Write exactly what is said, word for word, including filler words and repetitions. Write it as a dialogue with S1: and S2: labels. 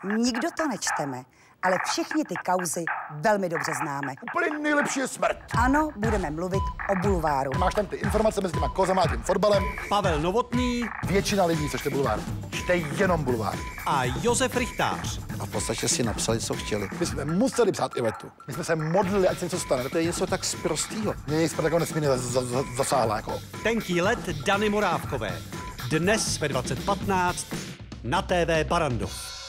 S1: Nikdo to nečteme, ale všechny ty kauzy velmi dobře známe.
S2: Úplně nejlepší je smrt.
S1: Ano, budeme mluvit o bulváru.
S2: Máš tam ty informace mezi těma kozama a tím fotbalem.
S3: Pavel Novotný.
S2: Většina lidí, co čte bulvár, čte jenom bulvár.
S3: A Josef Rychtář.
S4: A v podstatě si napsali, co chtěli.
S2: My jsme museli psát Ivetu. My jsme se modlili, ať se něco stane.
S4: To je něco tak sprostýho.
S2: Mě jej Spartak nesmírně zasáhla, jako.
S3: Tenký let Dany Morávkové. Dnes ve dvacet patnáct na T V Barrandov.